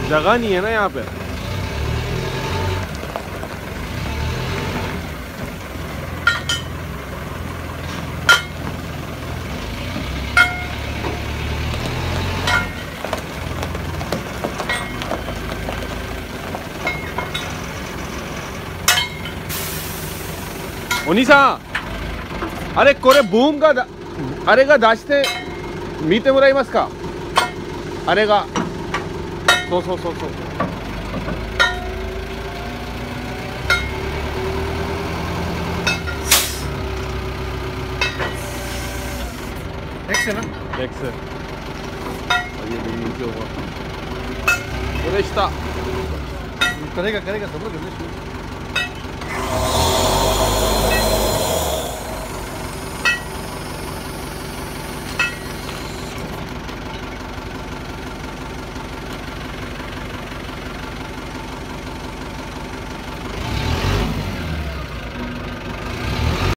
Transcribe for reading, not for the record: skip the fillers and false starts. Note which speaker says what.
Speaker 1: जगह नहीं है ना यहाँ पे। ओनिसा, अरे कोरे बूम का अरे का दाचते मीते मुराई मस का अरे का सो
Speaker 2: एक्स है ना,
Speaker 1: एक्स है। और ये नीचे होगा रिश्ता
Speaker 2: करेगा सब लोग